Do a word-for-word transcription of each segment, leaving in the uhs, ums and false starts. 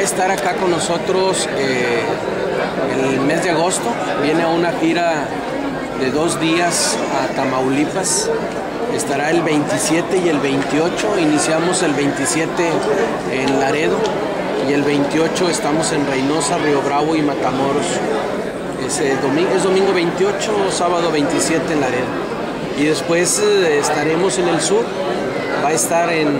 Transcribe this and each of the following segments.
estar acá con nosotros eh, el mes de agosto. Viene a una gira de dos días a Tamaulipas. Estará el veintisiete y el veintiocho. Iniciamos el veintisiete en Laredo y el veintiocho estamos en Reynosa, Río Bravo y Matamoros. Ese domingo, es domingo veintiocho, sábado veintisiete en Laredo. Y después eh, estaremos en el sur. Va a estar en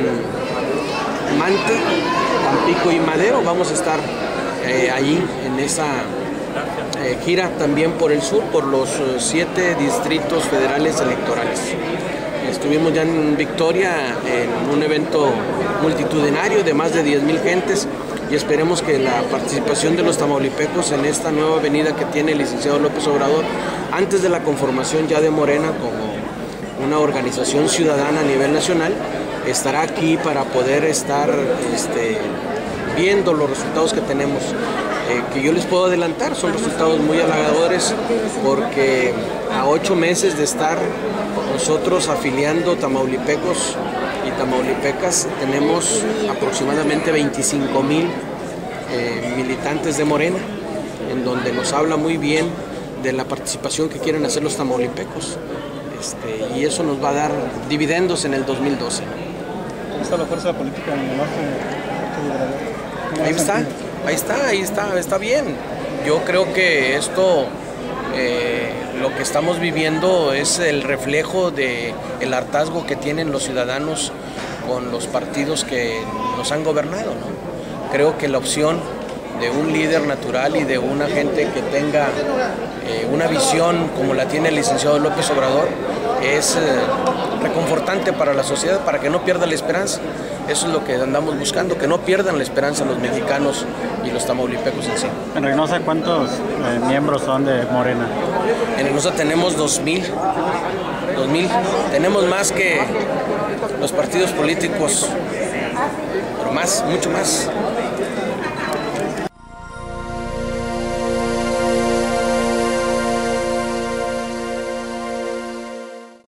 Mante, Tampico y Madero. Vamos a estar eh, allí en esa eh, gira también por el sur, por los eh, siete distritos federales electorales. Estuvimos ya en Victoria en un evento multitudinario de más de diez mil gentes y esperemos que la participación de los tamaulipecos en esta nueva avenida que tiene el licenciado López Obrador, antes de la conformación ya de Morena como una organización ciudadana a nivel nacional, estará aquí para poder estar este, viendo los resultados que tenemos. Eh, que yo les puedo adelantar, son resultados muy halagadores porque a ocho meses de estar nosotros afiliando tamaulipecos y tamaulipecas, tenemos aproximadamente veinticinco mil eh, militantes de Morena, en donde nos habla muy bien de la participación que quieren hacer los tamaulipecos. Este, y eso nos va a dar dividendos en el dos mil doce. ¿Cómo está la fuerza política en el norte? Ahí está, ahí está, ahí está, está bien. Yo creo que esto, eh, lo que estamos viviendo es el reflejo del hartazgo que tienen los ciudadanos con los partidos que nos han gobernado, ¿no? Creo que la opción de un líder natural y de una gente que tenga eh, una visión como la tiene el licenciado López Obrador es eh, reconfortante para la sociedad, para que no pierda la esperanza. Eso es lo que andamos buscando, que no pierdan la esperanza los mexicanos y los tamaulipecos en sí. En Reynosa, ¿cuántos eh, miembros son de Morena? En Reynosa tenemos dos mil. dos mil. Tenemos más que los partidos políticos, pero más, mucho más.